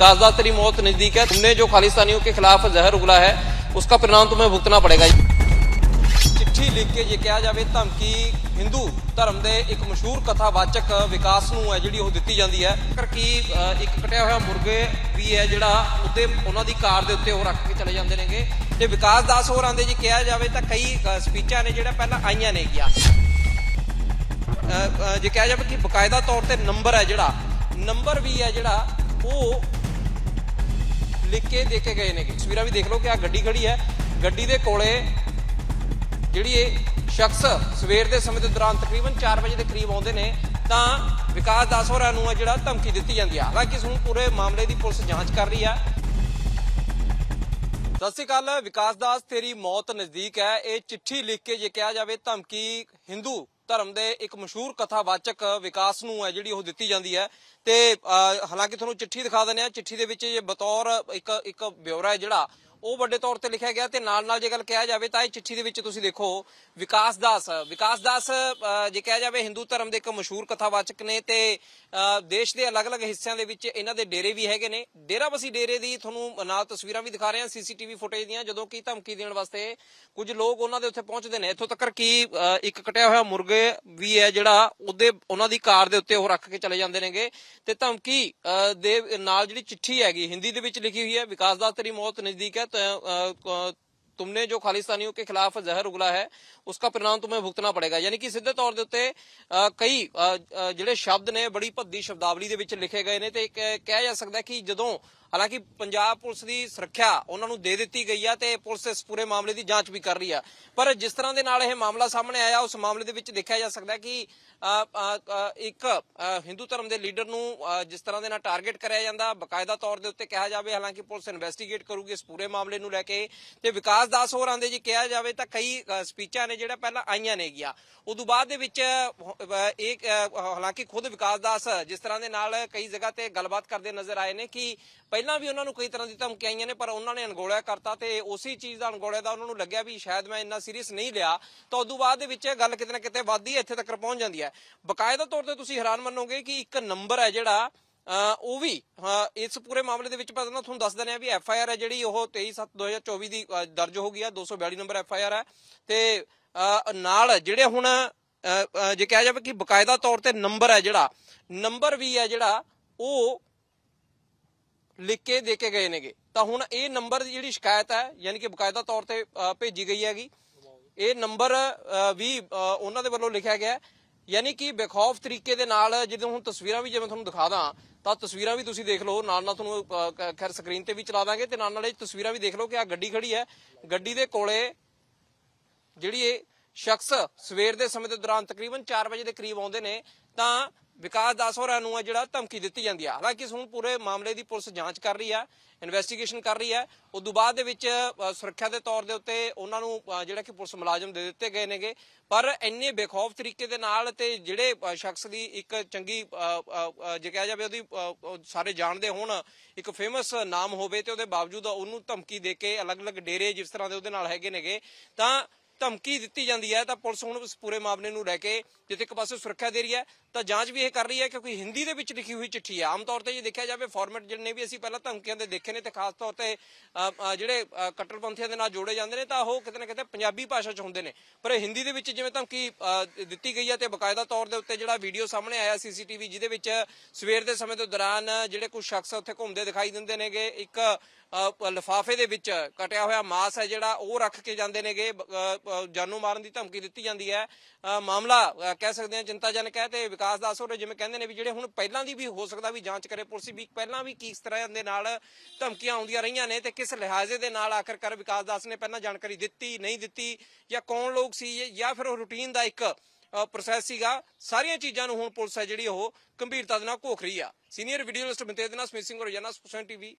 विकास दास तेरी मौत नजदीक है। तुमने जो खालिस्तानियों के खिलाफ जहर उगला है उसका परिणाम तुम्हें भुगतना पड़ेगा। चिट्ठी लिख के जे कहा जाए धमकी हिंदू धर्म के एक मशहूर कथावाचक विकास नूं है जिहड़ी ओह दित्ती जांदी है कि एक कटिया होया मुर्गे भी है जिहड़ा उहदे उहनां दी कार दे उत्ते ओह रख के चले जांदे नेगे। ते विकास दास होरां दे जे कहा जाए तो कई स्पीचां ने जिहड़ा पहलां आईयां ने गया जे कहा जाए कि बकायदा तौर पर नंबर है जिहड़ा नंबर भी है जिहड़ा ओह लिख के दे के गए ने। तस्वीरां भी देख लो कि आ गड्डी खड़ी है, गड्डी दे कोले जिहड़ी शख्स सवेर के समय के दौरान तकरीबन 4 बजे के करीब आउंदे ने तां विकास दास होरां नूं जिहड़ा धमकी दित्ती जांदी है। हालांकि हुण पूरे मामले की पुलिस जांच कर रही है। सत श्री अकाल। विकास दास तेरी मौत नजदीक है, ये चिट्ठी लिख के जे कहा जाए धमकी हिंदू धर्म के एक मशहूर कथावाचक विकास नूं है जिहड़ी ओह दित्ती जांदी है। ते हालांकि तुहानूं चिट्ठी दिखा दिंदे आ। चिट्ठी दे विच बतौर एक ब्यौरा है जिहड़ा ਉਹ ਵੱਡੇ ਤੌਰ ਤੇ ਲਿਖਿਆ ਗਿਆ ਤੇ ਨਾਲ ਜੇ ਗੱਲ ਕਿਹਾ ਜਾਵੇ ਤਾਂ ਇਹ ਚਿੱਠੀ ਦੇ ਵਿੱਚ ਤੁਸੀਂ ਦੇਖੋ ਵਿਕਾਸ ਦਾਸ ਜੇ ਕਿਹਾ ਜਾਵੇ ਹਿੰਦੂ ਧਰਮ ਦੇ ਇੱਕ ਮਸ਼ਹੂਰ ਕਥਾਵਾਚਕ ਨੇ ਤੇ ਦੇਸ਼ ਦੇ ਅਲੱਗ-ਅਲੱਗ ਹਿੱਸਿਆਂ ਦੇ ਵਿੱਚ ਇਹਨਾਂ ਦੇ ਡੇਰੇ ਵੀ ਹੈਗੇ ਨੇ। ਡੇਰਾਬੱਸੀ ਡੇਰੇ ਦੀ ਤੁਹਾਨੂੰ ਨਾਲ ਤਸਵੀਰਾਂ ਵੀ ਦਿਖਾ ਰਹੇ ਹਾਂ ਸੀਸੀਟੀਵੀ ਫੁਟੇਜ ਦੀਆਂ, ਜਦੋਂ ਕਿ ਧਮਕੀ ਦੇਣ ਵਾਸਤੇ ਕੁਝ ਲੋਕ ਉਹਨਾਂ ਦੇ ਉੱਥੇ ਪਹੁੰਚਦੇ ਨੇ। ਇੱਥੋਂ ਤੱਕ ਕਿ ਇੱਕ ਕਟਿਆ ਹੋਇਆ ਮੁਰਗੇ ਵੀ ਹੈ ਜਿਹੜਾ ਉਹਨਾਂ ਦੀ ਕਾਰ ਦੇ ਉੱਤੇ ਉਹ ਰੱਖ ਕੇ ਚਲੇ ਜਾਂਦੇ ਨੇਗੇ। ਤੇ ਧਮਕੀ ਦੇ ਨਾਲ ਜਿਹੜੀ ਚਿੱਠੀ ਹੈਗੀ ਹਿੰਦੀ ਦੇ ਵਿੱਚ ਲਿਖੀ ਹੋਈ ਹੈ, ਵਿਕਾਸ ਦਾਸ तेरी मौत नजदीक है, तुमने जो खालिस्तानियों के खिलाफ जहर उगला है उसका परिणाम तुम्हें भुगतना पड़ेगा। यानी कि सीधे तौर के उत्ते कई जिहड़े शब्द ने बड़ी भद्दी शब्दावली दे विच लिखे गए ने ते कहा जा सकता है कि जदों हालांकि पंजाब पुलिस की सुरक्षा उन्होंने दे दी गई है तो पुलिस इस पूरे मामले की जांच भी कर रही है। पर जिस तरह के नाल यह मामला सामने आया उस मामले के देखा जा सकता है कि एक हिंदू धर्म के लीडर नूं जिस तरह के नाल टारगेट कराया जाता बकायदा तौर के उत्ते कहा जाए। हालांकि पुलिस इन्वेस्टिगेट करूगी इस पूरे मामले नूं लैके ते विकास दास होरां दे जी कहा जाए तो कई स्पीचां ने जिहड़ा पहलां आईयां ने गया उदों बाद दे विच एक हालांकि खुद विकास दास जिस तरह के नाल कई जगह ते गलबात करते नजर आए ने कि ਪਹਿਲਾਂ ਵੀ ਉਹਨਾਂ ਨੂੰ ਕਈ ਤਰ੍ਹਾਂ ਦੀ ਧਮਕੀਆਂ ਆਈਆਂ ਨੇ ਪਰ ਉਹਨਾਂ ਨੇ ਅਣਗੌਲਿਆ ਕਰਤਾ ਤੇ ਉਸੇ ਚੀਜ਼ ਦਾ ਅਣਗੌਲਿਆ ਦਾ ਉਹਨਾਂ ਨੂੰ ਲੱਗਿਆ ਵੀ ਸ਼ਾਇਦ ਮੈਂ ਇੰਨਾ ਸੀਰੀਅਸ ਨਹੀਂ ਲਿਆ ਤਾਂ ਉਦੋਂ ਬਾਅਦ ਦੇ ਵਿੱਚ ਗੱਲ ਕਿਤੇ ਨਾ ਕਿਤੇ ਵੱਧਦੀ ਇੱਥੇ ਤੱਕ ਪਹੁੰਚ ਜਾਂਦੀ ਹੈ। ਬਕਾਇਦਾ ਤੌਰ ਤੇ ਤੁਸੀਂ ਹੈਰਾਨ ਮੰਨੋਗੇ ਕਿ ਇੱਕ ਨੰਬਰ ਹੈ ਜਿਹੜਾ ਉਹ ਵੀ ਇਸ ਪੂਰੇ ਮਾਮਲੇ ਦੇ ਵਿੱਚ ਪਤਾ ਨਾ ਤੁਹਾਨੂੰ ਦੱਸ ਦਿੰਦੇ ਆ ਵੀ FIR ਹੈ ਜਿਹੜੀ ਉਹ 23/7/2024 ਦੀ ਦਰਜ ਹੋ ਗਈ ਹੈ। 242 ਨੰਬਰ FIR ਹੈ ਤੇ ਨਾਲ ਜਿਹੜੇ ਹੁਣ ਜੇ ਕਿਹਾ ਜਾਵੇ ਕਿ ਬਕਾਇਦਾ ਤੌਰ ਤੇ ਨੰਬਰ ਹੈ ਜਿਹੜਾ ਨੰਬਰ ਵੀ ਹੈ ਜਿਹੜਾ ਉਹ लिख के दे के गए नेगे। तो हुण ये नंबर की जिहड़ी शिकायत है यानी कि बकायदा तौर पर भेजी गई हैगी, ये नंबर भी उन्हां दे वल्लों लिखिया गया यानी कि बेखौफ तरीके दे नाल जिद्दां हुण तस्वीरां भी जिवें तुहानूं दिखा दां तां तस्वीरां भी तुसीं देख लो नाल तुहानूं खैर स्क्रीन ते भी चला दांगे ते नाल तस्वीरां भी देख लो कि आ गड्डी खड़ी है, गड्डी दे कोले जिहड़ी शख्स सवेर के समय के दौरान तकरीबन 4 बजे के करीब आउंदे ने तां विकास दास होरां नूं जिहड़ा धमकी दित्ती जांदी है। हालांकि हुण पूरे मामले की पुलिस जांच कर रही है, इन्वेस्टिगेशन कर रही है। उस बाद दे विच सुरक्षा के तौर के उत्ते उन्हां नूं जिहड़ा कि पुलिस मुलाजम दे दित्ते गए नेगे पर इन्ने बेखौफ तरीके दे नाल ते जिहड़े शख्स की एक चंगी जे कहा जाए उहदी सारे जानदे होण एक फेमस नाम होवे ते उहदे बावजूद उहनूं धमकी दे के अलग अलग डेरे जिस तरह के उहदे नाल हैगे नेगे तां धमकी दी जाती है। तो पुलिस हुण इस पूरे मामले नूं लैके जिथे एक पासे सुरक्षा दे रही है तो जांच भी यह कर रही है क्योंकि हिंदी दे विच लिखी हुई चिट्ठी है। आम तौर पर जे देखा जाए फॉर्मेट जिन्ने भी असीं पहलां धमकियां दे देखे ने ते खास तौर पर जिहड़े कट्टरपंथियां दे नाल जोड़े जांदे ने तां ओह किते ना किते पंजाबी भाषा च हुंदे ने पर हिंदी दे विच जिवें धमकी दित्ती गई है ते बकायदा तौर के उत्ते जिहड़ा वीडियो सामने आया CCTV जिहदे विच सवेर के समय के दौरान जिहड़े कुछ शख्स उत्थे घुमदे दिखाई दिंदे नेगे एक लिफाफे दे विच कटिया होया मांस है जिहड़ा ओह रख के जांदे नेगे, जानू मारन दी धमकी दित्ती जांदी है। मामला कह सकते हैं चिंताजनक है ते विकास दास होर जिवें कहंदे ने भी जिहड़े हुण पहिलां दी भी हो सकदा भी जांच करे पुलिस भी पहिलां भी किस तरह दे नाल धमकियां आउंदियां रहीआं ने ते किस लिहाजे दे नाल आखिरकार विकास दास ने पहिलां जानकारी दित्ती नहीं दित्ती या कौन लोग सी या फिर रूटीन दा एक प्रोसैस सीगा। सारियां चीज़ां नूं हुण पुलिस है जिहड़ी ओह गंभीरता दे नाल घोख रही आ। सीनियर वीडियो जर्नलिस्ट बंतेज दे नाल स्मिथ सिंह रोजाना स्पोर्ट्स TV